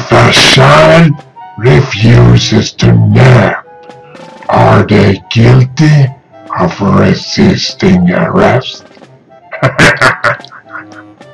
If a child refuses to nap, are they guilty of resisting arrest?